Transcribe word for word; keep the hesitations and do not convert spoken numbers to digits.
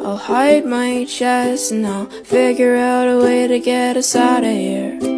I'll hide my chest and I'll figure out a way to get us out of here.